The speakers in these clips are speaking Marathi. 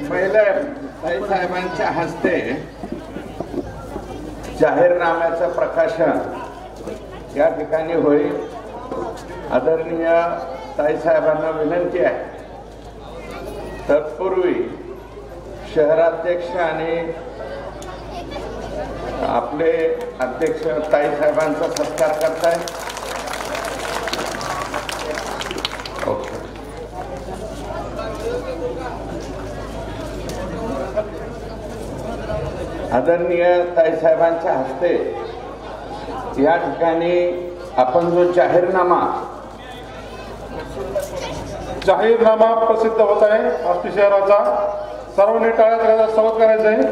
ताई साहेबांच्या हस्ते जाहीरनाम्याचं प्रकाशन या ठिकाणी होईल। आदरणीय ताई साहेबांना विनंती आहे, तत्पूर्वी शहराध्यक्ष आणि आपले अध्यक्ष ताई साहेबांचा सत्कार करताय। ओके। आदरणीय ताई साहेबांच्या हस्ते या ठिकाणी आपण जो जाहीरनामा प्रसिद्ध होत आहे आष्टी शहराचा, सर्वांनी टाळ्या स्वागत करायचं आहे,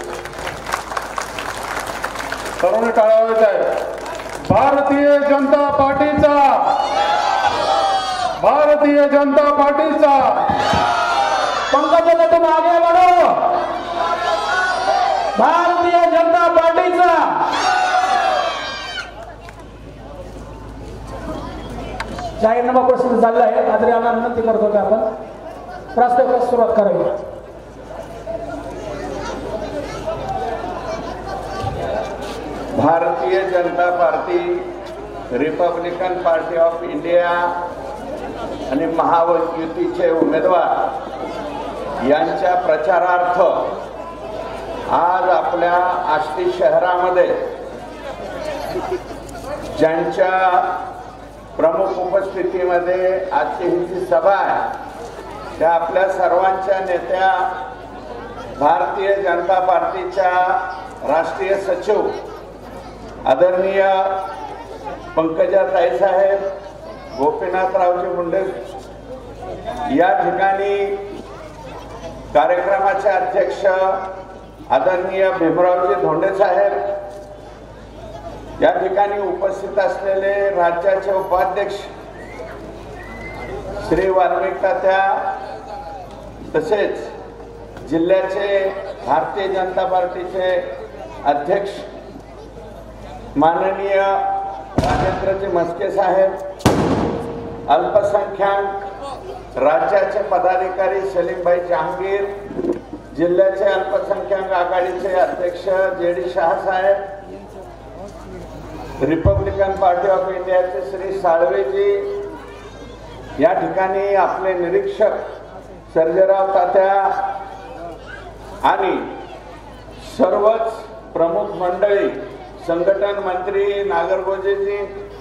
सर्वांनी टाळ्या वाजवायच्या आहे। भारतीय जनता पार्टीचा, भारतीय जनता पार्टीचा पंकज तुम आगे बढ़ो, भारतीय जनता पार्टीचा जाहीरनामा प्रसिद्ध झालेला आहे। आदरणीयांना विनंती करतो की आपण प्रास्ताविकास सुरुवात करावी। Bharatiya Janata Party, Republican Party of India आणि महायुतीचे उमेदवार यांच्या प्रचारार्थ आज आपल्या आष्टी शहरामध्ये ज्यांच्या प्रमुख उपस्थितीमध्ये आजची ही जी सभा आहे त्या आपल्या सर्वांच्या नेत्या, भारतीय जनता पार्टीच्या राष्ट्रीय सचिव आदरणीय पंकजाताई साहेब, गोपीनाथरावजी मुंडे या ठिकाणी, कार्यक्रमाचे अध्यक्ष आदरणीय भीमरावजी धोंडे साहेब या ठिकाणी उपस्थित असलेले राज्याचे उपाध्यक्ष श्री वाल्मिक तात्या, तसेच जिल्ह्याचे भारतीय जनता पार्टीचे अध्यक्ष माननीय राजेंद्रजी मस्के साहेब, अल्पसंख्याक राज्याचे पदाधिकारी सलीमभाई जहांगीर, जिल्ह्याचे अल्पसंख्याक आघाडीचे अध्यक्ष जेडी शाह साहेब, रिपब्लिकन पार्टी ऑफ इंडियाचे श्री साळवेजी, या ठिकाणी आपले निरीक्षक सर्जेराव तात्या आणि सर्वच प्रमुख मंडळी, संघटन मंत्री नागरगोजेजी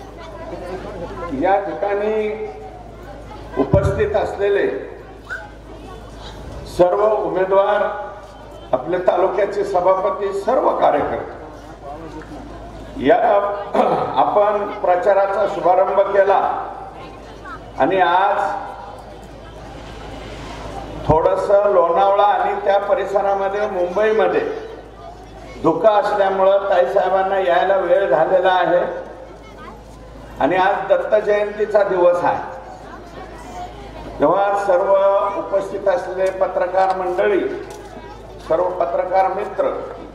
या ठिकाणी उपस्थित असलेले सर्व उमेदवार, आपले तालुक्याचे सभापती, सर्व कार्यकर्ते, या आपण प्रचाराचा शुभारंभ केला आणि आज थोडंसं लोणावळा आणि त्या परिसरामध्ये मुंबईमध्ये धुका असल्यामुळं ताई साहेबांना यायला वेळ झालेला आहे आणि आज दत्त जयंतीचा दिवस आहे। तेव्हा सर्व उपस्थित असलेले पत्रकार मंडळी, सर्व पत्रकार मित्र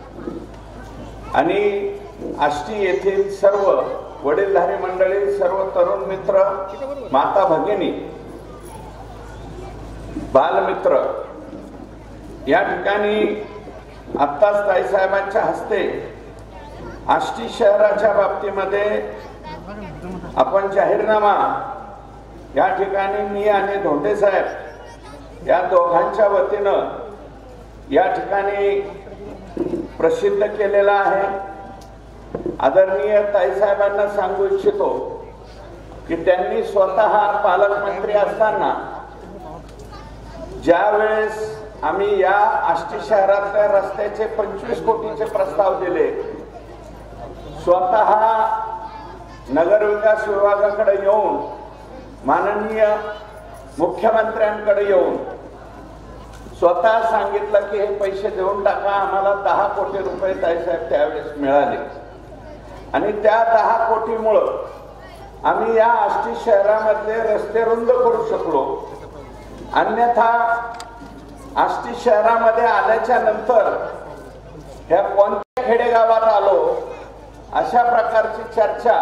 आणि आष्टी येथील सर्व वडीलधारी मंडळी, सर्व तरुण मित्र, माता भगिनी, बालमित्र, या ठिकाणी आत्ताच ताई साहेबांच्या हस्ते आष्टी शहराच्या बाबतीमध्ये आपण जाहीरनामा या ठिकाणी मी आणि धोंडे साहेब या दोघांच्या वतीनं या ठिकाणी प्रसिद्ध केलेला आहे। आदरणीय ताई साहेबांना सांगू इच्छितो की त्यांनी स्वतः पालकमंत्री असताना ज्या वेळेस आम्ही या आष्टी शहरातल्या रस्त्याचे 25 कोटीचे प्रस्ताव दिले, स्वतः नगर विकास विभागाकडे येऊन, माननीय मुख्यमंत्र्यांकडे येऊन स्वतः सांगितलं की हे पैसे देऊन टाका, आम्हाला 10 कोटी रुपये ताईसाहेब त्यावेळेस मिळाले आणि त्या 10 कोटीमुळं आम्ही या आष्टी शहरामधले रस्ते रुंद करू शकलो। अन्यथा आष्टी शहरामध्ये आल्याच्या नंतर ह्या कोणत्या खेडेगावात आलो अशा प्रकारची चर्चा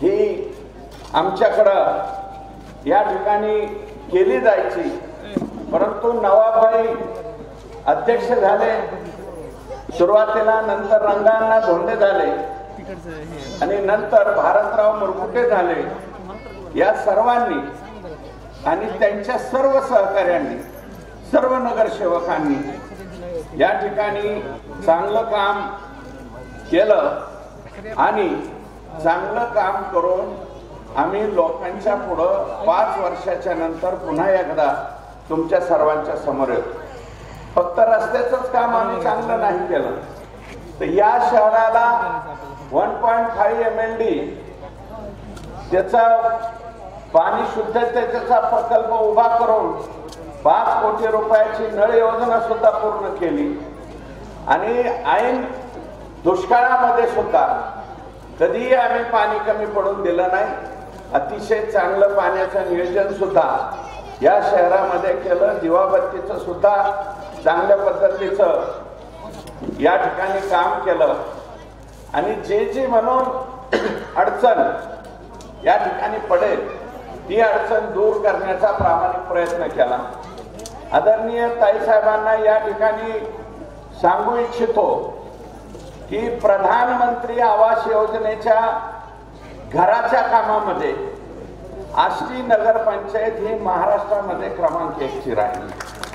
ही आमच्याकडं या ठिकाणी केली जायची, परंतु नवाबभाई अध्यक्ष झाले सुरुवातीला, नंतर रंगांना धोंडे झाले आणि नंतर भारतराव मुरगुटे झाले. या सर्वांनी आणि त्यांच्या सर्व सहकाऱ्यांनी, सर्व नगरसेवकांनी या ठिकाणी चांगलं काम केलं आणि चांगलं काम करून आम्ही लोकांच्या पुढं 5 वर्षाच्या नंतर पुन्हा एकदा तुमच्या सर्वांच्या समोर येतो. फक्त रस्त्याचंच काम आम्ही चांगलं नाही केलं तर या शहराला 1.5 MLD त्याचा पाणी शुद्धतेचा प्रकल्प उभा करून 5 कोटी रुपयाची नळ योजना सुद्धा पूर्ण केली आणि ऐन दुष्काळामध्ये सुद्धा कधीही आम्ही पाणी कमी पडून दिलं नाही. अतिशय चांगलं पाण्याचं नियोजन सुद्धा या शहरामध्ये केलं. दिवाबत्तीचं सुद्धा चांगल्या पद्धतीचं या ठिकाणी काम केलं आणि जे म्हणून अडचण या ठिकाणी पडेल ती अडचण दूर करण्याचा प्रामाणिक प्रयत्न केला. आदरणीय ताईसाहेबांना या ठिकाणी सांगू इच्छितो की प्रधानमंत्री आवास योजनेच्या घराच्या कामामध्ये आष्टी नगरपंचायत ही महाराष्ट्रामध्ये क्रमांक 1 ची राहिली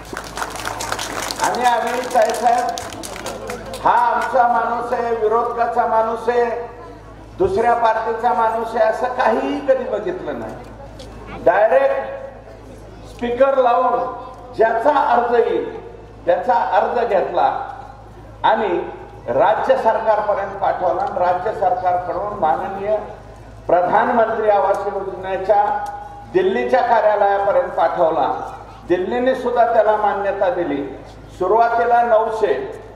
आणि आम्ही ताईसाहेब हा आमचा माणूस आहे, विरोधकाचा माणूस आहे, दुसऱ्या पार्टीचा माणूस आहे असं काहीही कधी बघितलं नाही. डायरेक्ट स्पीकर लावून ज्याचा अर्ज येईल त्याचा अर्ज घेतला आणि राज्य सरकारपर्यंत पाठवला. राज्य सरकारकडून माननीय प्रधानमंत्री आवास योजनेच्या दिल्लीच्या कार्यालयापर्यंत पाठवला. दिल्लीने सुद्धा त्याला मान्यता दिली. सुरुवातीला 900,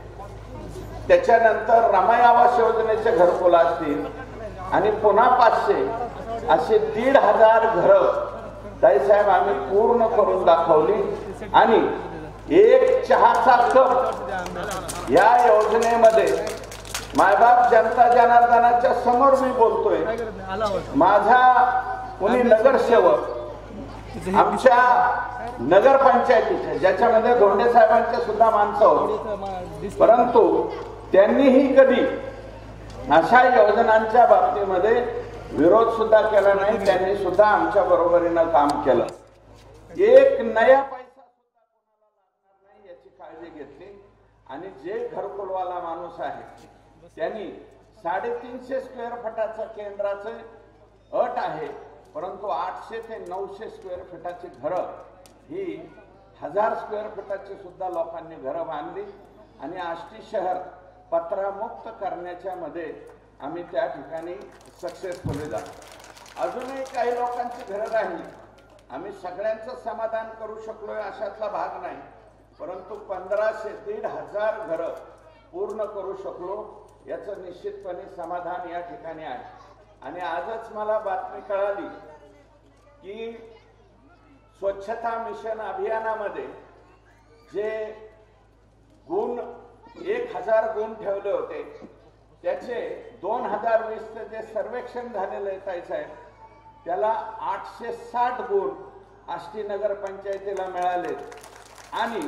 त्याच्यानंतर रमाई आवास योजनेचे घरकुल असतील आणि पुन्हा 500 असे 1,500 घरं ताईसाहेब आम्ही पूर्ण करून दाखवली आणि एक चहाचा कप या योजनेमध्ये मायबाप जनता जनार्दनाच्या समोर मी बोलतोय. माझा कुणी नगरसेवक आमच्या नगरपंचायतीचे ज्याच्यामध्ये धोंडे साहेबांचे सुद्धा माणसं होती, परंतु त्यांनीही कधी अशा योजनांच्या बाबतीमध्ये विरोध सुद्धा केला नाही. त्यांनी सुद्धा आमच्या बरोबरीनं काम केलं. एक नया पैसा सुद्धा कोणाला लागणार नाही याची काळजी घेतली आणि जे घरकुलवाला माणूस आहे त्यांनी 350 स्क्वेअर फुटाचं केंद्राचं अट आहे, परंतु 800 ते 900 स्क्वेअर फुटाची घरं ही 1000 स्क्वेअर फुटाची सुद्धा लोकांनी घरं बांधली आणि आष्टी शहर पत्रामुक्त करण्याच्या मध्ये आम्ही त्या ठिकाणी सक्सेसफुली झालो. अजूनही काही लोकांची घरं राहिली. आम्ही सगळ्यांचं समाधान करू शकलोय अशातला भाग नाही, परंतु 1500-1,500 घरं पूर्ण करू शकलो याचं निश्चितपणे समाधान या ठिकाणी आहे. आणि आजच मला बातमी कळाली की स्वच्छता मिशन अभियानामध्ये जे गुण 1000 गुण ठेवले होते त्याचे 2020चे जे सर्वेक्षण झालेलं आहे ताईसाहेब त्याला 860 गुण आष्टी नगरपंचायतीला मिळाले आणि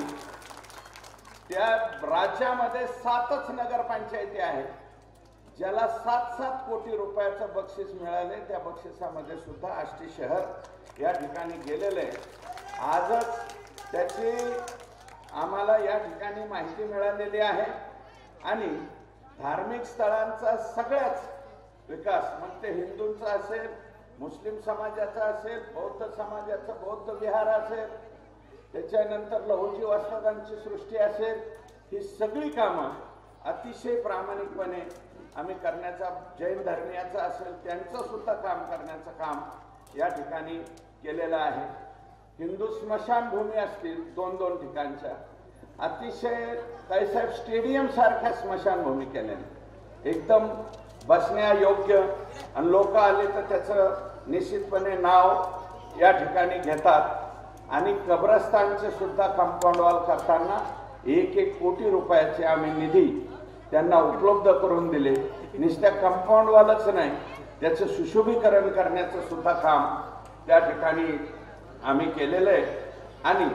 त्या राज्यामध्ये 7च नगरपंचायती आहेत ज्याला 7-7 कोटी रुपयाचं बक्षीस मिळाले. त्या बक्षिसामध्ये सुद्धा आष्टी शहर या ठिकाणी गेलेले आहे. आजच त्याची आम्हाला या ठिकाणी माहिती मिळालेली आहे आणि धार्मिक स्थळांचा सगळ्याच विकास मग ते हिंदूंचा असेल, मुस्लिम समाजाचा असेल, बौद्ध समाजाचं बौद्ध विहार असेल, त्याच्यानंतर लहुजी वस्तादांची सृष्टी असेल, ही सगळी कामं अतिशय प्रामाणिकपणे आम्ही करण्याचा, जैन धर्मियाचं असेल त्यांचं सुद्धा काम करण्याचं काम या ठिकाणी केलेलं आहे. हिंदू स्मशानभूमी असतील 2-2 ठिकाणच्या, अतिशय ताईसाहेब स्टेडियम सारख्या स्मशानभूमी केलेल्या एकदम बसण्यायोग्य आणि लोक आले तर त्याचं निश्चितपणे नाव या ठिकाणी घेतात. आणि कब्रस्तानचे सुद्धा कंपाऊंड वॉल करताना 1-1 कोटी रुपयाचे आम्ही निधी त्यांना उपलब्ध करून दिले. नुसत्या कंपाऊंड वॉलच नाही त्याचं सुशोभीकरण करण्याचं सुद्धा काम त्या ठिकाणी आम्ही केलेलं आहे. आणि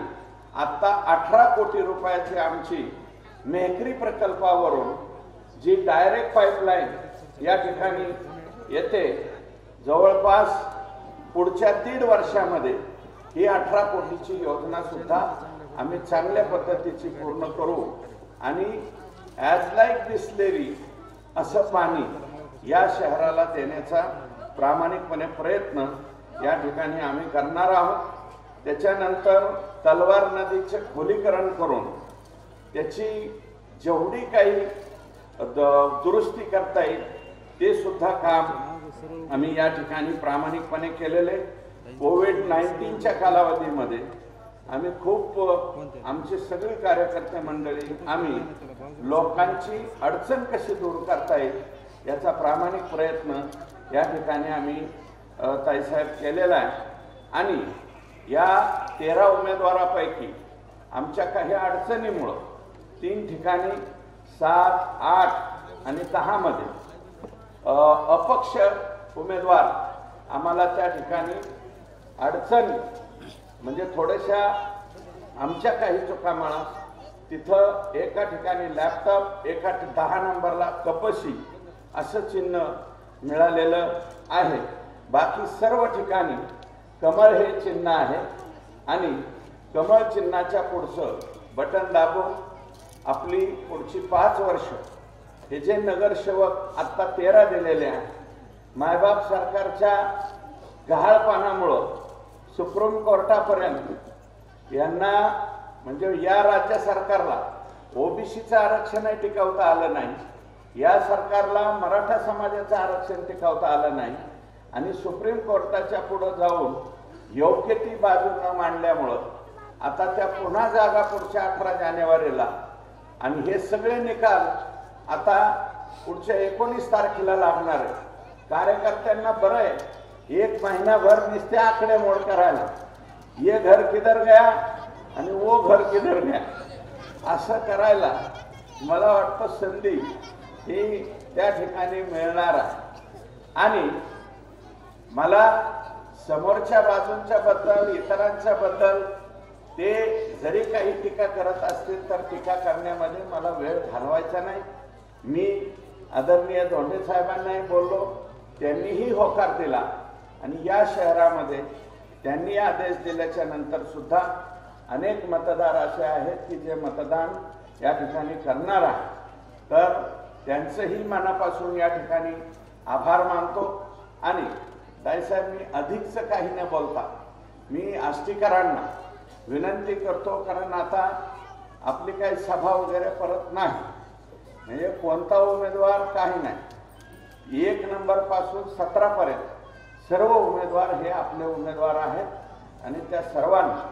आता 18 कोटी रुपयाची आमची मेहकरी प्रकल्पावरून जी डायरेक्ट पाईपलाईन या ठिकाणी येते, जवळपास पुढच्या 1.5 वर्षामध्ये ही 18 कोटीची योजना सुद्धा आम्ही चांगल्या पद्धतीची पूर्ण करू आणि ॲज लाईक बिस्लेरी असं पाणी या शहराला देण्याचा प्रामाणिकपणे प्रयत्न या ठिकाणी आम्ही करणार आहोत। त्याच्यानंतर तलवार नदीचे खोलीकरण करून त्याची जेवढी काही दुरुस्ती करता येईल ते सुद्धा काम आम्ही या ठिकाणी प्रामाणिकपणे केलेले। कोविड-19च्या कालावधीमध्ये आम्ही खूप आमचे सगळे कार्यकर्ते मंडळी आम्ही लोकांची अडचण कशी दूर करता येईल याचा प्रामाणिक प्रयत्न या ठिकाणी आम्ही ताईसाहेब केलेला आहे। आणि या 13 उमेदवारापैकी आमच्या काही अडचणीमुळं 3 ठिकाणी 7, 8 आणि 10 मध्ये अपक्ष उमेदवार आम्हाला त्या ठिकाणी अडचण म्हणजे थोड्याशा आमच्या काही चुकामुळं तिथं एका ठिकाणी लॅपटॉप, एका 10 नंबरला कपशी असं चिन्ह मिळालेलं आहे। बाकी सर्व ठिकाणी कमळ हे चिन्ह आहे आणि कमळ चिन्हाच्या पुढचं बटन दाबून आपली पुढची 5 वर्ष हे जे नगरसेवक आत्ता 13 दिलेले आहेत, मायबाप सरकारच्या गहाळपणामुळं सुप्रीम कोर्टापर्यंत यांना म्हणजे या राज्य सरकारला ओबीसीचं आरक्षणही टिकवता आलं नाही, या सरकारला मराठा समाजाचं आरक्षण टिकवता आलं नाही आणि सुप्रीम कोर्टाच्या पुढे जाऊन योग्य ती बाजू न मांडल्यामुळं आता त्या पुन्हा जागा पुढच्या 18 जानेवारीला आणि हे सगळे निकाल आता पुढच्या 19 तारखेला लागणार आहे। कार्यकर्त्यांना बरं आहे, 1 महिनाभर नुसते आकडेमोड करायला, ये घर किधर गया आणि वो घर किधर गया असं करायला मला वाटतं संधी ही त्या ठिकाणी मिळणार आहे। आणि मला समोरच्या बाजूंच्या बद्दल इतरांच्या बद्दल ते जरी काही टीका करत असतील तर टीका करण्यामध्ये मला वेळ घालवायचा नाही। मी आदरणीय धोंडे साहेबांनाही बोललो, त्यांनीही होकार दिला आणि या शहरामध्ये त्यांनी आदेश दिल्याच्या नंतर सुद्धा अनेक मतदार असे आहेत की जे मतदान या ठिकाणी करणार आहे, तर त्यांचंही मनापासून या ठिकाणी आभार मानतो। आणि ताईसाहेब, मी अधिकचं काही न बोलता मी आष्टीकरांना विनंती करतो, कारण आता आपली काही सभा वगैरे परत नाही, म्हणजे कोणता उमेदवार काही नाही, 1 नंबरपासून 17 पर्यंत सर्व उमेदवार हे आपले उमेदवार आहेत आणि त्या सर्वांना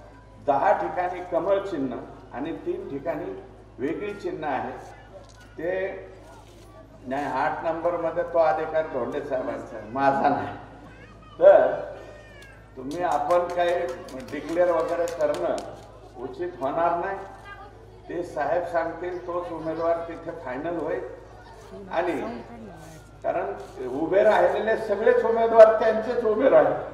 10 ठिकाणी कमळ चिन्ह आणि 3 ठिकाणी वेगळी चिन्ह आहेत। ते नाही 8 नंबरमध्ये तो अधिकार धोंडे साहेबांचा आहे, माझा नाही। तर तुम्ही आपण काही डिक्लेअर वगैरे करणं उचित होणार नाही, ते साहेब सांगतील तोच उमेदवार तिथे फायनल होईल। आणि कारण उभे राहिलेले सगळेच उमेदवार त्यांचेच उभे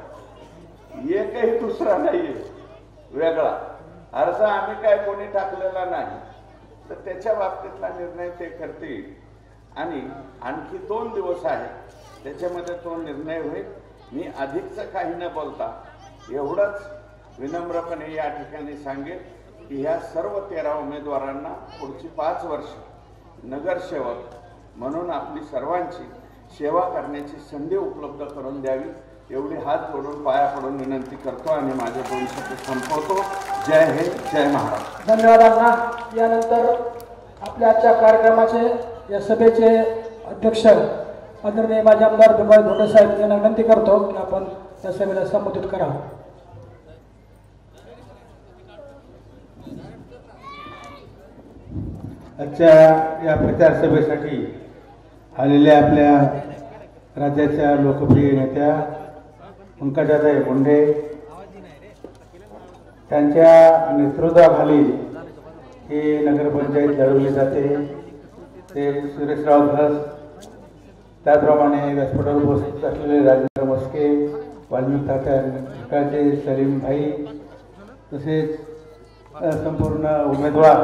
राहिले, एकही दुसरा नाहीये वेगळा, अर्ज आम्ही काय कोणी टाकलेला नाही, तर त्याच्या बाबतीतला निर्णय ते करतील। आणि आणखी 2 दिवस आहेत, त्याच्यामध्ये तो निर्णय होईल। मी अधिकचं काही न बोलता एवढंच विनम्रपणे या ठिकाणी सांगेन की ह्या सर्व 13 उमेदवारांना पुढची 5 वर्ष नगरसेवक म्हणून आपली सर्वांची सेवा करण्याची संधी उपलब्ध करून द्यावी, एवढी हात जोडून पाया पडून विनंती करतो आणि माझे 2 शब्द संपवतो। जय हिंद, जय महाराष्ट्र। धन्यवाद अण्णा। यानंतर आपल्या आजच्या कार्यक्रमाचे या सभेचे अध्यक्ष आदरणीय माजी आमदार भिमराव धोंडे साहेब यांना विनंती करतो की आपण या सभेला संबोधित करा। आजच्या या प्रचार सभेसाठी आलेल्या आपल्या राज्याच्या लोकप्रिय नेत्या पंकजाताई मुंडे त्यांच्या नेतृत्वाखाली ही नगरपंचायत लढवली जाते। ते सुरेशराव धस, त्याचप्रमाणे व्यासपीठावर उपस्थित असलेले राजेंद्र मस्के, वाल्मिक तात्या सलीम भाई, तसेच संपूर्ण उमेदवार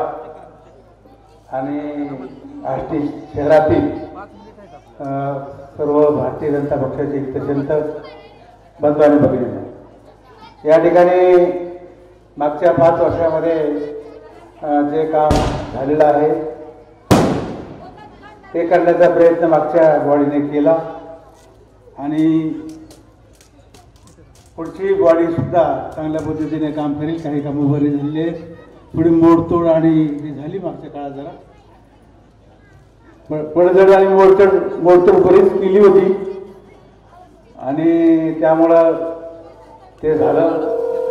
आणि आष्टी शहरातील सर्व भारतीय जनता पक्षाचे हितचिंतक बंधू आणि भगिनी, या ठिकाणी मागच्या 5 वर्षामध्ये जे काम झालेलं आहे ते करण्याचा प्रयत्न मागच्या बॉडीने केला आणि पुढची बॉडी सुद्धा चांगल्या पद्धतीने काम करेल. काही कामं बरी झालेली आहेत, थोडी मोडतोड आणि ही झाली मागच्या काळात जरा पडझड आणि मोडतोड बरीच केली होती आणि त्यामुळं ते झालं.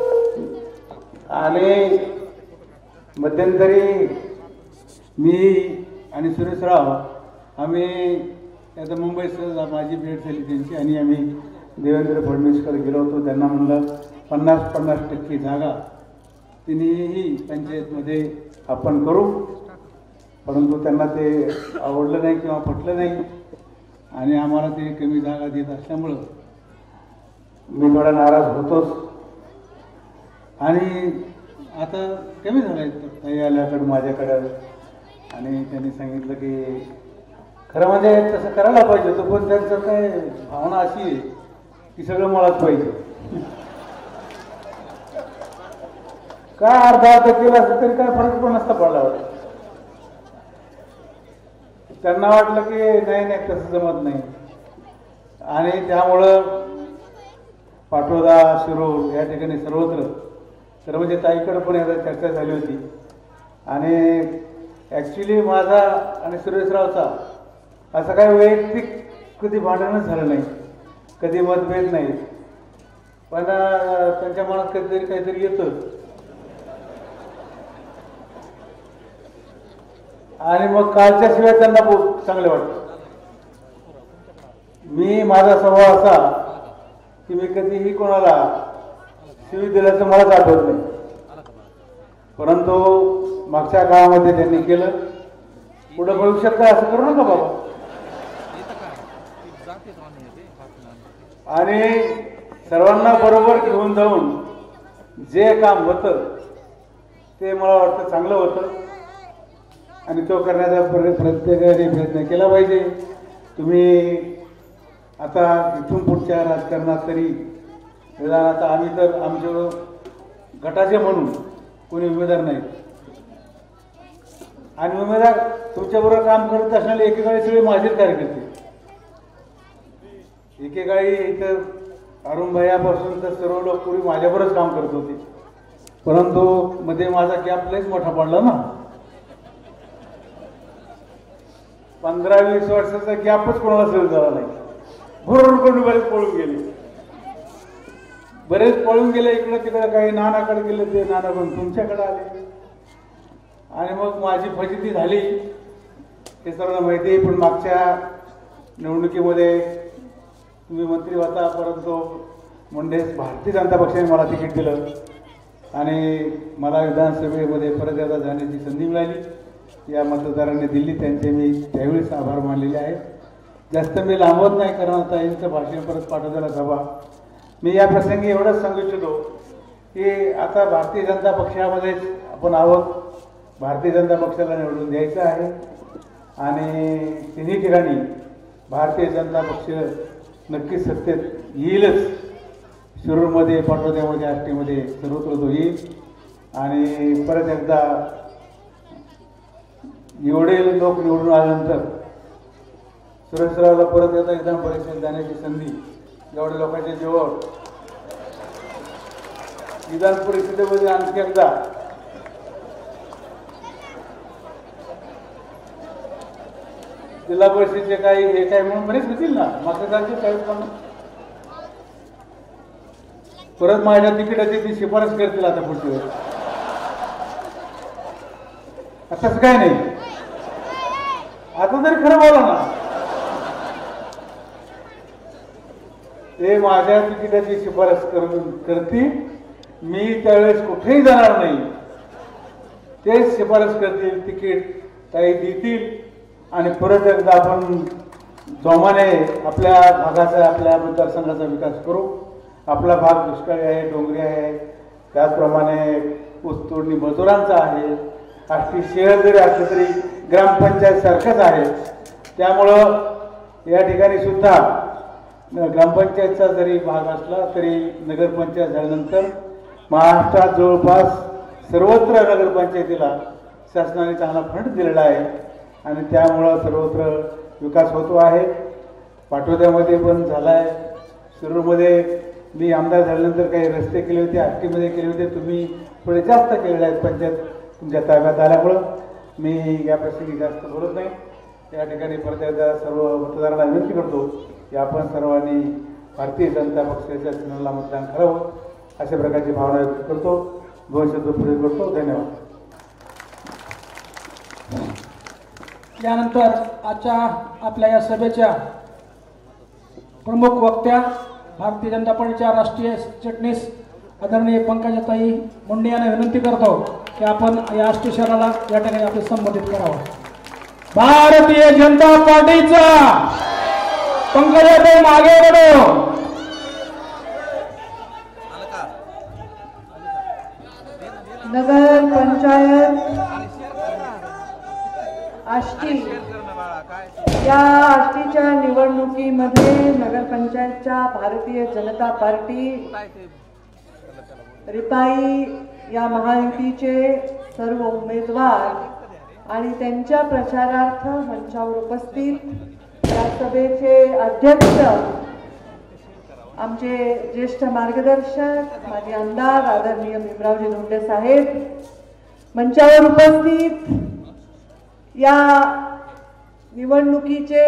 आणि मध्यंतरी मी आणि सुरेशराव आम्ही आता मुंबईत माझी भेट झाली त्यांची आणि आम्ही देवेंद्र फडणवीसकडे गेलो होतो. त्यांना म्हणलं 50% जागा तिन्ही पंचायतमध्ये आपण करू, परंतु त्यांना ते आवडलं नाही किंवा पटलं नाही आणि आम्हाला ते कमी जागा देत असल्यामुळं मी थोडा नाराज होतोच. आणि आता कमी झालं आहे ताई आल्याकडं माझ्याकडं आणि त्यांनी सांगितलं की खरं म्हणजे तसं करायला पाहिजे होतं, पण त्यांचं काय भावना अशी आहे की सगळं मलाच पाहिजे. काय अर्धा केलं असतं तरी काय फरक पण नसता पडला होता. त्यांना वाटलं की नाही तसं जमत नाही आणि त्यामुळं पाटोदा शिरूर या ठिकाणी सर्वत्र तर म्हणजे ताईकडं पण याचा चर्चा झाली होती आणि ॲक्च्युली माझा आणि सुरेशरावचा असं काही वैयक्तिक कधी भांडणच झालं नाही, कधी मतभेद नाही, पण त्यांच्या मनात कधीतरी काहीतरी येतं आणि मग कालच्या शिवाय त्यांना चांगले वाटतं. मी माझा स्वभाव असा की मी कधीही कोणाला शिवी दिल्याचं मलाच आठवत नाही, परंतु मागच्या काळामध्ये त्यांनी केलं. पुढे भविष्यात काय असं करू नका बाबा. आणि सर्वांना बरोबर घेऊन जाऊन जे काम होतं ते मला वाटतं चांगलं होतं आणि तो करण्याचा प्रत्येकाने प्रयत्न केला पाहिजे. तुम्ही आता इथून पुढच्या राजकारणात तरी निदान आता आम्ही तर आमच्या गटाचे म्हणून कोणी उमेदवार नाहीत आणि उमेदवार तुमच्याबरोबर काम करत असणारे एकेकाळी सगळे माझेच कार्यकर्ते. एकेकाळी इथं अरुण भैयापासून तर सर्व लोक पूर्वी माझ्याबरोबरच काम करत होते, परंतु मध्ये माझा गॅप लयच मोठा पडला ना. 15-20 वर्षाचा गॅपच कोणाला सहन झाला नाही. भरपूर बरेच पळून गेले, इकडं तिकडं. काही नानाकडे गेले, ते नाना पण तुमच्याकडे आले आणि मग माझी फजिती झाली हे सर्वांना माहिती आहे. पण मागच्या निवडणुकीमध्ये तुम्ही मंत्री होता, परंतु मुंडेस भारतीय जनता पक्षाने मला तिकीट दिलं आणि मला विधानसभेमध्ये परत एकदा जाण्याची संधी मिळाली. या मतदारांनी दिली, त्यांचे मी त्यावेळेस आभार मानलेले आहेत. जास्त मी लांबवत नाही, कारण आता यांचं भाषण परत पाठवलेला सभा. मी या प्रसंगी एवढंच सांगू इच्छितो की आता भारतीय जनता पक्षामध्येच आपण आहोत. भारतीय जनता पक्षाला निवडून द्यायचं आहे आणि तिन्ही ठिकाणी भारतीय जनता पक्ष नक्कीच सत्तेत येईलच. शिरूरमध्ये, पाटोद्यामध्ये, आष्टीमध्ये सर्वत्र तो येईल आणि परत एकदा एवढे लोक निवडून आल्यानंतर सुरेशरावला परत एकदा विधान परिषदेत जाण्याची संधी एवढ्या लोकांच्या जीवावर विधान परिषदेमध्ये आणखी एकदा जिल्हा परिषदेचे काही हे काय म्हणून बरेच होतील ना मागच्या 40 परत माझ्या तिकिटाची ती शिफारस करतील आता पुढच्या वेळेस. तसं काय नाही, आता तरी खरं बोला ना. ते माझ्या तिकिटाची शिफारस करतील, मी त्यावेळेस कुठेही जाणार नाही. तेच शिफारस करतील, तिकीट काही देतील आणि परत एकदा आपण जोमाने आपल्या भागाचा, आपल्या मतदारसंघाचा विकास करू. आपला भाग दुष्काळी आहे, डोंगरी आहे, त्याचप्रमाणे ऊसतोडणी मजुरांचा आहे, आष्टी शहर जरी असलं तरी ग्रामपंचायत सारखंच आहे. त्यामुळं या ठिकाणी सुद्धा ग्रामपंचायतचा जरी भाग असला तरी नगरपंचायत झाल्यानंतर महाराष्ट्रात जवळपास सर्वत्र नगरपंचायतीला शासनाने चांगला फंड दिलेला आहे आणि त्यामुळं सर्वत्र विकास होतो आहे. पाटोद्यामध्ये पण झाला आहे. शिरूरमध्ये मी आमदार झाल्यानंतर काही रस्ते केले होते, आष्टीमध्ये केले होते. तुम्ही थोडे जास्त केलेले आहेत पंचायत तुमच्या ताब्यात आल्यामुळं. मी या प्रसंगी जास्त बोलत नाही. या ठिकाणी परत एकदा सर्व मतदारांना विनंती करतो की आपण सर्वांनी भारतीय जनता पक्षाच्या चिन्हाला मतदान करावं अशा प्रकारची भावना व्यक्त करतो. दोन शब्द पुढे करतो. धन्यवाद. यानंतर आजच्या आपल्या या सभेच्या प्रमुख वक्त्या भारतीय जनता पार्टीच्या राष्ट्रीय चिटणीस आदरणीय पंकजाताई मुंडे यांना विनंती करतो की आपण या आष्टी शहराला या ठिकाणी आपले संबोधित करावं. भारतीय जनता पार्टीचा पंकजाताई मागे वळो. नगर पंचायत आष्टी या आष्टीच्या निवडणुकीमध्ये नगरपंचायतच्या भारतीय जनता पार्टी रिपाई या महायुतीचे सर्व उमेदवार आणि त्यांच्या प्रचारार्थ मंचावर उपस्थित या सभेचे अध्यक्ष आमचे ज्येष्ठ मार्गदर्शक माजी आमदार आदरणीय भीमरावजी धोंडे साहेब, मंचावर उपस्थित या निवडणुकीचे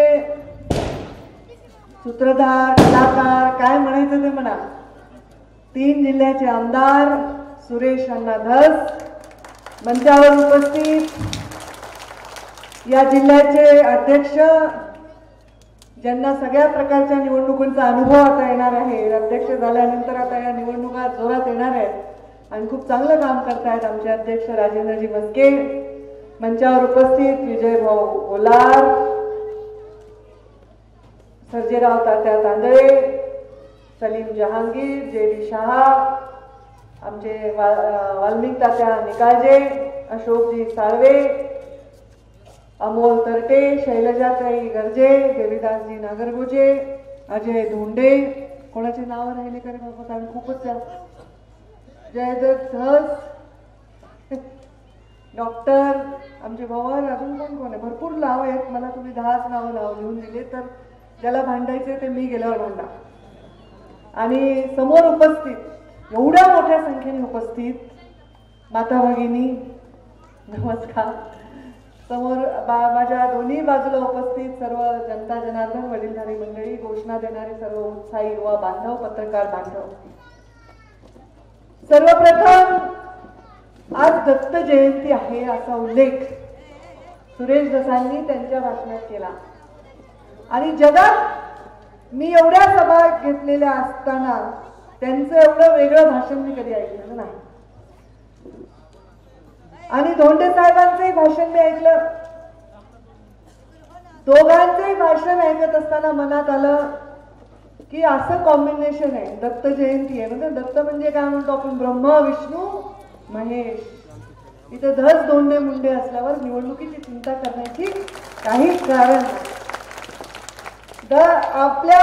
सूत्रधार कलाकार काय म्हणायचं ते म्हणा, 3 जिल्ह्याचे आमदार सुरेश अण्णा धस, मंचावर उपस्थित या जिल्ह्याचे अध्यक्ष ज्यांना सगळ्या प्रकारच्या निवडणुकांचा अनुभव आता येणार आहे. अध्यक्ष झाल्यानंतर आता या निवडणुका जोरात येणार आहेत आणि खूप चांगलं काम करतायत आमचे अध्यक्ष राजेंद्रजी मस्के. मंचावर उपस्थित विजयभाऊ ओलार, सर्जेराव तात्या तांदळे, सलीम जहांगीर, जे.डी. शहा, आमचे वाल्मिक तात्या निकाळजे, अशोकजी साळवे, अमोल तरटे, शैलजाताई गर्जे, देवीदासजी नागरगोजे, अजय धोंडे, कोणाचे नाव राहिले का रे बाबा, कारण खूपच जयदत्त धस, डॉक्टर आमचे भवार, अजून कोण आहे, भरपूर नाव आहेत. मला तुम्ही 10 नाव लिहून दिले तर ज्याला भांडायचे ते मी गेल्यावर भांडा. आणि समोर उपस्थित एवढ्या मोठ्या संख्येने उपस्थित माता भगिनी नमस्कार. समोर माझ्या दोन्ही बाजूला उपस्थित सर्व जनता जनार्दन वडीलधारी मंडळी, घोषणा देणारे सर्व उत्साही युवा बांधव, पत्रकार बांधव, सर्वप्रथम आज दत्त जयंती आहे असा उल्लेख सुरेश धसांनी त्यांच्या भाषणात केला. आणि जगात मी एवढ्या सभा घेतलेल्या असताना त्यांचं एवढं वेगळं भाषण मी कधी ऐकलेलं नाही. आणि धोंडे साहेबांचंही भाषण मी ऐकलं. दोघांचंही भाषण ऐकत असताना मनात आलं की असं कॉम्बिनेशन आहे, दत्त जयंती आहे म्हणजे दत्त म्हणजे काय म्हणतो आपण, ब्रह्मा विष्णू महेश. इथं धस धोंडे मुंडे असल्यावर निवडणुकीची चिंता करण्याची काहीच कारण नाही. आपल्या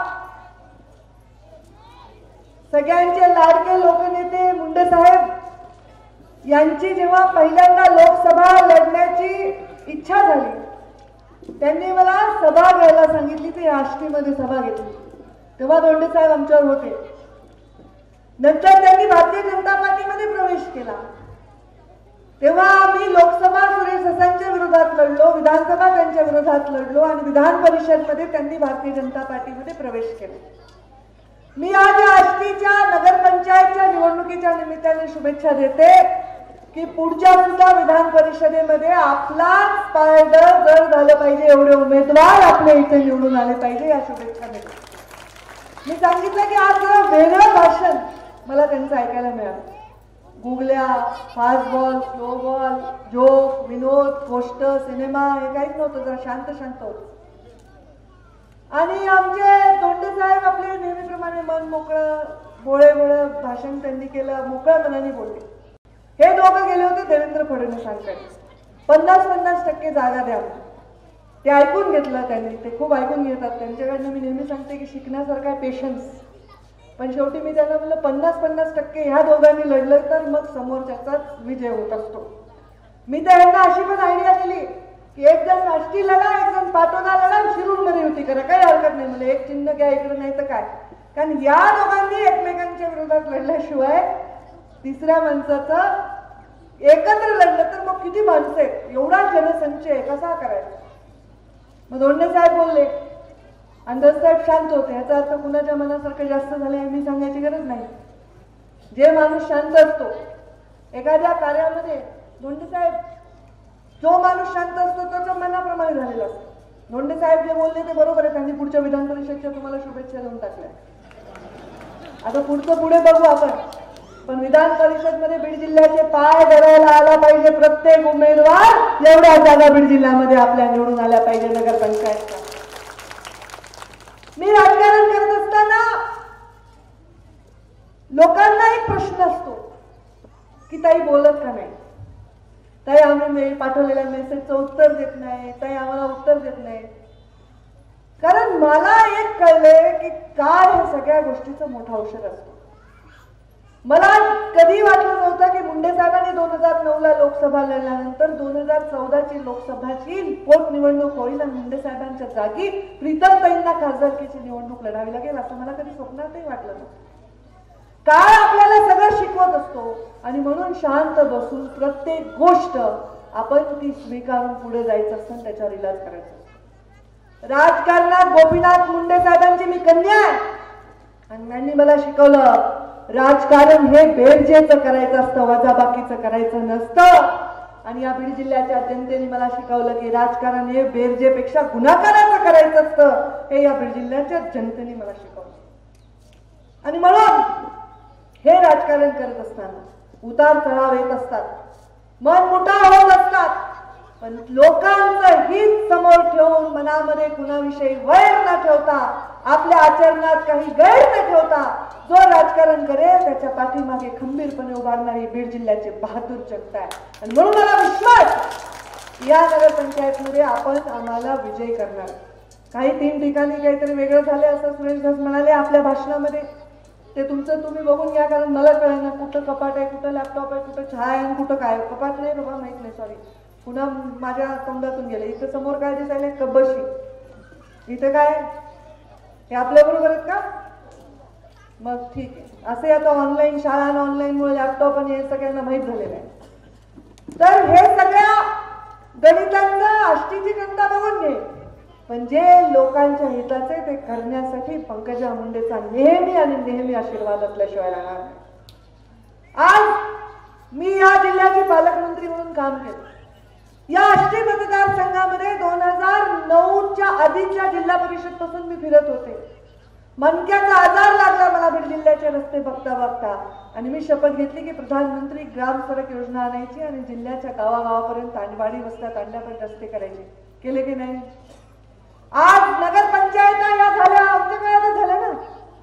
सगळ्यांचे लाडके लोकनेते मुंडे साहेब यांची जेव्हा पहिल्यांदा लोकसभा लढण्याची इच्छा झाली, त्यांनी मला सभा घ्यायला सांगितली. ते आष्टीमध्ये सभा घेतली तेव्हा धोंडे साहेब आमच्यावर होते. नंतर त्यांनी भारतीय जनता पार्टीमध्ये प्रवेश केला. तेव्हा आम्ही लोकसभा सुरेश धसांच्या विरोधात लढलो, विधानसभा त्यांच्या विरोधात लढलो आणि विधान परिषदमध्ये त्यांनी भारतीय जनता पार्टीमध्ये प्रवेश केला. मी आज आष्टीच्या नगरपंचायतच्या निवडणुकीच्या निमित्ताने शुभेच्छा देते की पुढच्या सुद्धा विधान परिषदेमध्ये आपलाच पायदळ जर झालं पाहिजे, एवढे उमेदवार आपल्या इथे निवडून आले पाहिजे, या शुभेच्छा देते. मी सांगितलं की आज जरा वेगळं भाषण मला त्यांचं ऐकायला मिळालं. गुगल्या, fast ball, slow ball, joke, विनोद, गोष्ट, सिनेमा हे काहीच नव्हतं, जरा शांत शांत होतं. आणि आमचे धोंडे साहेब आपले नेहमीप्रमाणे मन मोकळं भोळे भाषण त्यांनी केलं, मोकळ्या मनाने बोलले. हे दोघं गेले होते देवेंद्र फडणवीसांकडे 50-50% जागा द्या. ते ऐकून घेतलं त्यांनी, ते खूप ऐकून घेतात. त्यांच्याकडनं मी नेहमी सांगते की शिकण्यासारखा आहे पेशन्स. पण शेवटी मी त्यांना म्हणलं 50-50% ह्या दोघांनी लढलं तर मग समोरच्याचाच विजय होत असतो. मी त्यांना अशी पण आयडिया दिली की एक जण आष्टी लढा, एक जण पाटोदा लढा, शिरूरमध्ये युती करा, काही हरकत नाही. म्हणजे एक चिन्ह घ्या इकडे, नाही तर काय. कारण या दोघांनी एकमेकांच्या विरोधात लढल्याशिवाय तिसऱ्या माणसाचं एकत्र लढलं तर मग किती माणसं आहेत, एवढा जनसंचय कसा करायचा. मग धोंडे साहेब बोलले, अंदाज साहेब शांत होते. याचा अर्थ कुणाच्या मनासारखं जास्त झालं हे मी सांगायची गरज नाही. जे माणूस शांत असतो एखाद्या कार्यामध्ये, धोंडे साहेब, जो माणूस शांत असतो त्याच्या मनाप्रमाणे झालेला असतो. धोंडे साहेब जे बोलले ते बरोबर आहे. त्यांनी पुढच्या विधान परिषदच्या तुम्हाला शुभेच्छा देऊन टाकल्या. आता पुढचं पुढे बघू आपण. पण विधान परिषद मध्ये बीड जिल्ह्याचे पाय धरायला आला पाहिजे प्रत्येक उमेदवार. एवढ्या जागा बीड जिल्ह्यामध्ये आपल्या निवडून आल्या पाहिजे नगरपंचायतच्या. मी राजकारण करत असताना लोकांना एक प्रश्न असतो की ताई बोलत का नाही, ताई आम्ही पाठवलेल्या मेसेजचं उत्तर देत नाही, ताई आम्हाला उत्तर देत नाही. कारण मला एक कळलंय की काय हे सगळ्या गोष्टीचं मोठा औषध असतो. मला कधी वाटलं नव्हतं की मुंडे साहेबांनी 2009ला लोकसभा लढल्यानंतर 2014ची लोकसभाची पोटनिवडणूक होईल आणि मुंडे साहेबांच्या जागी प्रीतमताईंना खासदारकीची निवडणूक लढावी लागेल असं मला कधी स्वप्नातही वाटलं नव्हतं. काळ आपल्याला सगळं शिकवत असतो आणि म्हणून शांत बसून प्रत्येक गोष्ट आपण ती स्वीकारून पुढे जायचं असतं, त्याच्यावर इलाज करायचा असतो. राजकारणात गोपीनाथ मुंडे साहेबांची मी कन्या आहे आणि त्यांनी मला शिकवलं राजकारण हे बेरजेचं करायचं असतं, वजाबाकीचं करायचं नसतं. आणि या बीड जिल्ह्याच्या जनतेने मला शिकवलं की राजकारण हे बेरजेपेक्षा गुन्हाकाराचं करायचं असतं. हे या बीड जिल्ह्याच्या जनतेने मला शिकवलं. आणि म्हणून हे राजकारण करत असताना उतार चढाव येत असतात, मन मुठाव होत असतात, पण लोकांचं हित समोर ठेवून मनामध्ये कुणाविषयी वैर न ठेवता, आपल्या आचरणात काही गैर न ठेवता जो राजकारण करेल त्याच्या पाठीमागे खंबीरपणे उभारणारी बीड जिल्ह्याची बहादूर जनता आहे. आणि म्हणून मला विश्वास या नगरपंचायतमध्ये आपण आम्हाला विजय करणार. काही 3 ठिकाणी काहीतरी वेगळं झाले असं सुरेश दास म्हणाले आपल्या भाषणामध्ये. ते तुमचं तुम्ही बघून घ्या, कारण मला कळेल ना कुठं कपाट आहे, कुठं लॅपटॉप आहे, कुठं चहा आहे आणि कुठं काय. कपाट नाही बाबा, माहित नाही, सॉरी, पुन्हा माझ्या तोंडातून गेले. इथं समोर काय दिसायला कब्बशी, इथं काय हे आपल्या बरोबर आहेत का? मग ठीक आहे. असे आता ऑनलाईन शाळा आणि ऑनलाईन मुळे लॅपटॉप आणि हे सगळ्यांना माहीत झालेलं आहे. तर हे सगळ्या गणितांचं आष्टीची जनता बघून घे. पण जे लोकांच्या हिताचे ते करण्यासाठी पंकजा मुंडेचा नेहमी आणि नेहमी आशीर्वाद असल्याशिवाय राहणार नाही. आज मी या जिल्ह्याचे पालकमंत्री म्हणून काम केलं. या आष्टी मतदारसंघामध्ये 2009च्या आधीच्या जिल्हा परिषद पासून मी फिरत होते. मणक्याचा आजार लागला मला बीड जिल्ह्याचे रस्ते बघता बघता आणि मी शपथ घेतली की प्रधानमंत्री ग्राम सडक योजना आणायची आणि जिल्ह्याच्या गावागावापर्यंत आणवाडी वस्त्यात आणल्यापर्यंत रस्ते करायचे. केले की नाही? आज नगरपंचायत या झाल्या, आमच्या काळात झाल्या ना.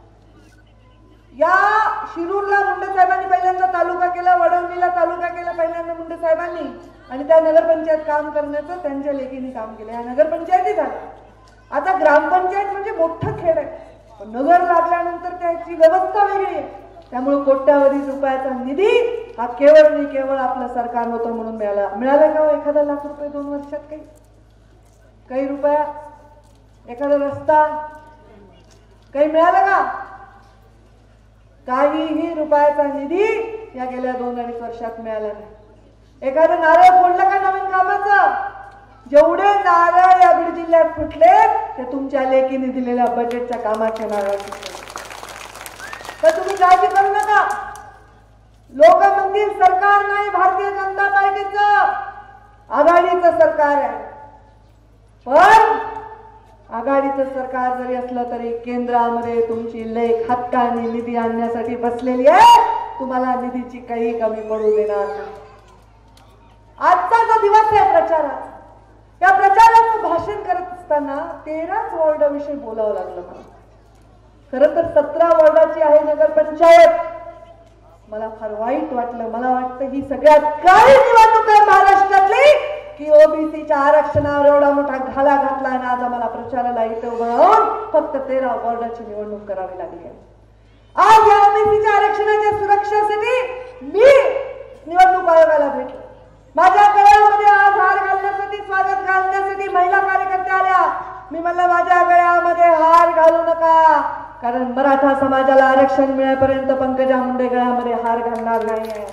या शिरूरला मुंडे साहेबांनी पहिल्यांदा तालुका केला, वडवणीला तालुका केला पहिल्यांदा मुंडे साहेबांनी आणि त्या नगरपंचायत काम करण्याचं त्यांच्या लेखीने काम केलं. या नगरपंचायती झाल्या. आता ग्रामपंचायत म्हणजे मोठं खेळ आहे, पण नगर लागल्यानंतर त्याची व्यवस्था वेगळी आहे. त्यामुळे कोट्यावधी रुपयाचा निधी हा केवळ आणि केवळ आपलं सरकार होतं म्हणून मिळाला का? एखादा लाख रुपये 2 वर्षात काही रुपया, एखादा रस्ता काही मिळाला का? काहीही रुपयाचा निधी या गेल्या 2-2.5 वर्षात मिळाला नाही. एखादं नारळ फोडलं का नवीन कामाचं? जेवढे नारळ या बीड जिल्ह्यात फुटले ते तुमच्या लेखीने दिलेल्या बजेटच्या कामाचे नारळ फुटले. तर तुम्ही काळजी करू नका. लोक म्हणतील सरकार नाही, भारतीय जनता पार्टीचं आघाडीचं सरकार आहे. पण आघाडीचं सरकार जरी असलं तरी केंद्रामध्ये तुमची लेख हक्काने निधी आणण्यासाठी बसलेली आहे. तुम्हाला निधीची काही कमी पडू देणार नाही. आजचा जो दिवस आहे प्रचाराचा, या प्रचाराचं भाषण करत असताना 13च वॉर्डाविषयी बोलावं लागलं मला. खरं तर 17 वॉर्डाची आहे नगरपंचायत. मला फार वाईट वाटलं. मला वाटतं ही सगळ्यात काळी निवडणूक आहे महाराष्ट्रातली की ओबीसीच्या आरक्षणावर एवढा मोठा घाला घातला आणि आज आम्हाला प्रचाराला इथे उभं राहून फक्त 13 वॉर्डाची निवडणूक करावी लागली आहे. आज या ओबीसीच्या आरक्षणाच्या सुरक्षेसाठी मी निवडणूक आयोगाला भेटलो. माझ्या गळ्यामध्ये आज हार घालण्यासाठी, स्वागत घालण्यासाठी महिला कार्यकर्त्या आल्या. मी म्हणलं माझ्या गळ्यामध्ये हार घालू नका, कारण मराठा समाजाला आरक्षण मिळेपर्यंत पंकजा मुंडे गळ्यामध्ये हार घालणार नाही.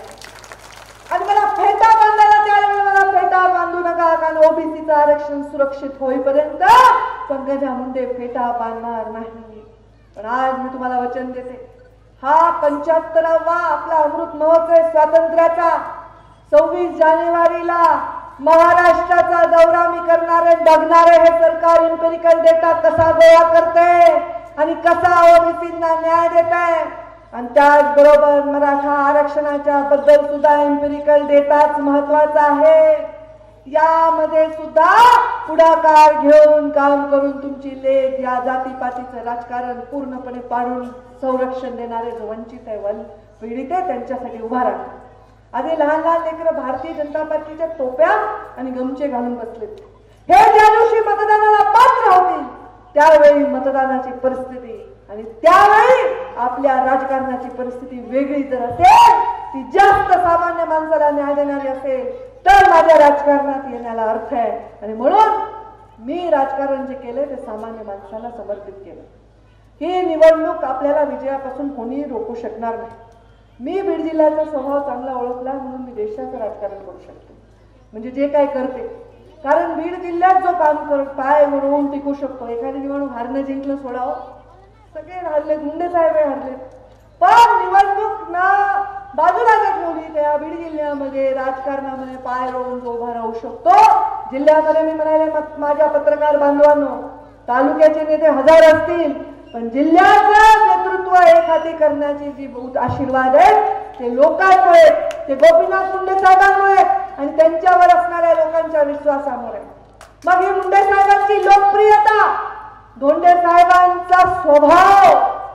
आणि मला फेटा बांधायला त्यावेळेला मला फेटा बांधू नका, कारण ओबीसीचं आरक्षण सुरक्षित होईपर्यंत पंकजा मुंडे फेटा बांधणार नाही. पण आज मी तुम्हाला वचन देते, हा 75वा आपला अमृत महोत्सव स्वातंत्र्याचा 26 जानेवारीला महाराष्ट्राचा दौरा मी करणारे बघणारे हे सरकार इम्पेरिकल डेटा कसा गोळा करते आणि कसा ओबीसींना न्याय देत आहे. आणि त्याचबरोबर मराठा आरक्षणाच्या बद्दल सुद्धा इम्पेरिकल डेटाच महत्वाचा आहे. यामध्ये सुद्धा पुढाकार घेऊन काम करून तुमची लेख या जातीपातीचं राजकारण पूर्णपणे पाडून संरक्षण देणारे जो वंचित आहे, पीडित आहे, त्यांच्यासाठी उभा राहणार. आधी लहान लहान लेकरं भारतीय जनता पार्टीच्या टोप्या आणि गमचे घालून बसले. हे ज्या दिवशी मतदानाला पात्र होतील त्यावेळी मतदानाची परिस्थिती आणि त्यावेळी आपल्या राजकारणाची परिस्थिती वेगळी जर असेल, ती जास्त सामान्य माणसाला न्याय देणारी असेल, तर माझ्या राजकारणात येण्याला अर्थ आहे. आणि म्हणून मी राजकारण जे केले ते सामान्य माणसाला समर्पित केलं. ही निवडणूक आपल्याला विजयापासून कोणीही रोखू शकणार नाही. मी बीड जिल्ह्याचा स्वभाव चांगला ओळखला म्हणून मी देशाचं राजकारण करू शकते, म्हणजे जे काय करते. कारण बीड जिल्ह्यात जो काम करत पाय रोवून टिकू शकतो. एखादी निवडणूक हारणं जिंकलं सोडावं, सगळे हरलेत, मुंडे साहेब हरलेत, पण निवडणूक ना बाजूला ठेवली त्या बीड जिल्ह्यामध्ये राजकारणामध्ये पाय रोवून तो उभा राहू शकतो. जिल्ह्यामध्ये मी म्हणाले माझ्या पत्रकार बांधवांनो, तालुक्याचे नेते 1000 असतील, पण जिल्ह्याचं नेतृत्व एक हाती करण्याची जी आशीर्वाद आहे ते लोकांमुळे, ते गोपीनाथ मुंडे साहेबांमुळे आणि त्यांच्यावर असणाऱ्या लोकांच्या विश्वासामुळे. मग ही मुंडे साहेबांची लोकप्रियता, धोंडे साहेबांचा स्वभाव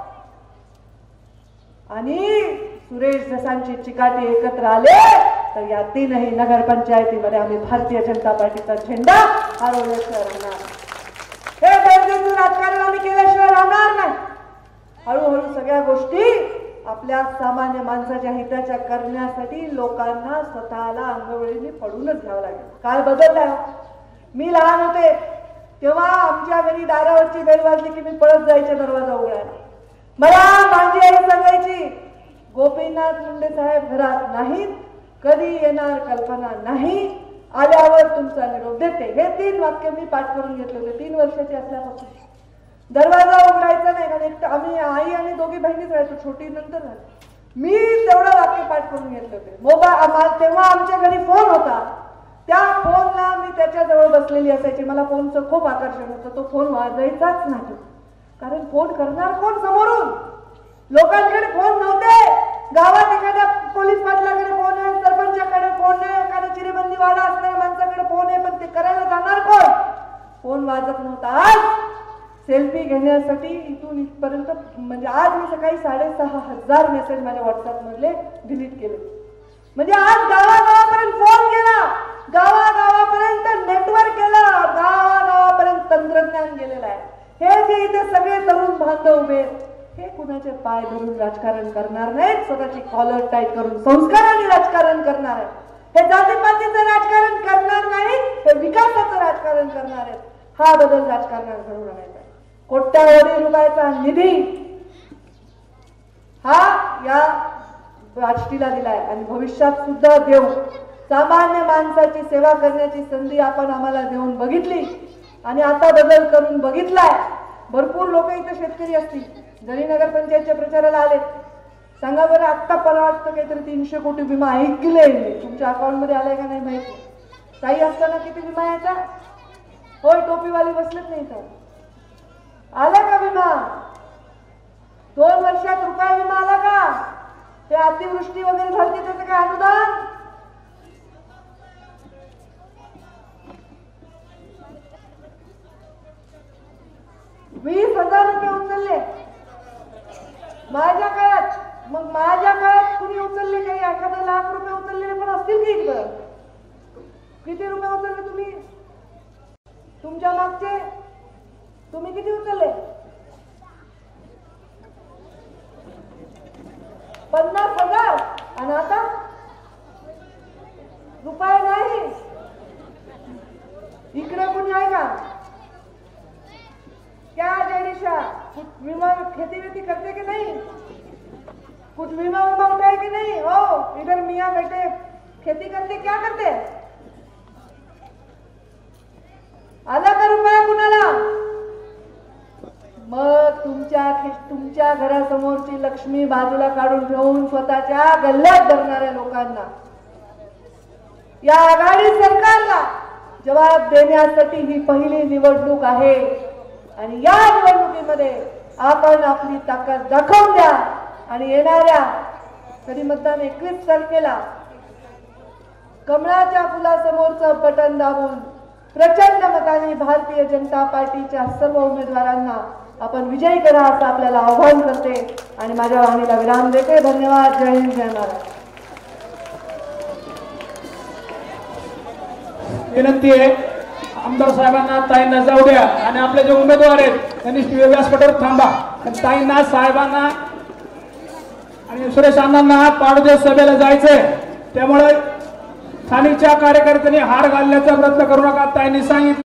आणि सुरेश धसांची चिकाटी एकत्र आले तर या 3ही नगरपंचायतीमध्ये आम्ही भारतीय जनता पार्टीचा झेंडा हरवल्याशिवाय राहणार. हे गरजेचं राजकारण आम्ही केल्याशिवाय राहणार नाही. हळूहळू सगळ्या गोष्टी आपल्या सामान्य माणसाच्या हिताच्या करण्यासाठी लोकांना स्वतःला अंगवळीने पडूनच घ्यावं लागेल. काळ बदललाय. मी लहान होते तेव्हा आमच्या घरी दारावरची बेल वाजली की मी पळत जायचे दरवाजा उघडायला. मला माझी आई सांगायची, गोपीनाथ मुंडे साहेब घरात नाहीत, कधी येणार कल्पना नाही, आल्यावर तुमचा निरोप देते. हे 3 वाक्य मी पाठ करून घेतले होते 3 वर्षाची असल्यापासून. दरवाजा उघडायचा नाही, कारण आम्ही आई आणि दोघी बहिणीच राहायचो, छोटी नंतर झाली. मी तेवढं वाक्य पाठ करून घेतले होते. मोबाईल तेव्हा आमच्या घरी फोन होता, त्या फोनला मी त्याच्याजवळ बसलेली असायची. मला फोनचं खूप आकर्षण होतं. तो फोन वाजायचाच नाही, कारण फोन करणार कोण समोरून. लोकांकडे फोन नव्हते. गावात एखाद्या पोलीस पाटलाकडे फोन आहे, सरपंचाकडे फोन आहे, एखाद्या चिरेबंदी वाडा असणाऱ्या माणसाकडे फोन आहे, पण ते करायला जाणार कोण. फोन वाजत नव्हता. आज सेल्फी घेण्यासाठी इथून इथपर्यंत, म्हणजे आज मी सकाळी 6500 मेसेज माझ्या व्हॉट्सअप मधले डिलीट केले. म्हणजे आज गावागावापर्यंत फोन गेला, गावागावापर्यंत नेटवर्क गेला, गावागावापर्यंत तंत्रज्ञान गेलेलं आहे. हे जे इथे सगळे तरुण बांधव उभे, हे कुणाचे पाय धरून राजकारण करणार नाहीत, स्वतःची कॉलर टाईट करून संस्काराने राजकारण करणार आहे. हे जातीपातीचं राजकारण करणार नाही, हे विकासाचं राजकारण करणार आहेत. हा बदल राजकारणात घडवून आणायचा. कोट्यावधी रुपयाचा निधी हा या राष्ट्रीला दिलाय आणि भविष्यात सुद्धा देऊ. सामान्य माणसाची सेवा करण्याची संधी आपण आम्हाला देऊन बघितली आणि आता बदल करून बघितलाय. भरपूर लोक इथे शेतकरी असतील, जरी नगरपंचायतच्या प्रचाराला आले. सांगा बरं, आत्ता मला वाटतं काहीतरी 300 कोटी विमा ऐकले तुमच्या अकाउंट मध्ये आलाय का नाही माहिती. काही असताना किती विमा यायचा. होय, टोपीवाली बसलेच नाही तर आला का विमा. 2 वर्षात रुपये विमा आला का. ते अतिवृष्टी वगैरे झाली त्याचं काय अनुदान. ₹20,000 उचलले माझ्या काळात. मग माझ्या काळात कुणी उचलले काही 1 लाख रुपये उचललेले पण असतील की इकडं? किती रुपये उचलले तुम्ही? तुमच्या मागचे तुम्ही किती उचलले? 50,000. आणि आता रुपये नाही. इकडे कोणी आहे का? क्या जयनिशा कुछ विमा खेती वेती करते कि नहीं? कुछ विमा उठाए कि नहीं? हो इधर मियाँ बेटे खेती करते, क्या करते? आला का रुपया कुणाला? मग तुमच्या घरासमोरची लक्ष्मी बाजूला काढून ठेवून स्वतःच्या गल्ल्यात धरणाऱ्या लोकांना, या आघाडी सरकारला जबाब देण्यासाठी ही पहिली निवडणूक आहे. आणि या निवडणुकीमध्ये आपण आपली ताकद दाखवून द्या. आणि येणाऱ्या कधी मतदान 21 तारखेला कमळाच्या फुलासमोरचं बटन दाबून प्रचंड मतांनी भारतीय जनता पार्टीच्या सर्व उमेदवारांना आपण विजयी करा असं आपल्याला आवाहन करते आणि माझ्या वाणीला विराम देते. धन्यवाद. जय हिंद, जय महाराष्ट्र. विनंती आहे आमदार साहेबांना ताईंना जाऊ द्या आणि आपले जे उमेदवार आहेत त्यांनी व्यासपीठावर थांबा. ताईंना साहेबांना आणि सुरेश अण्णांना पाडदेव सभेला जायचंय, त्यामुळे स्थानिकच्या कार्यकर्त्यांनी हार घालण्याचा प्रयत्न करू नका. ताईंनी सांगितलं.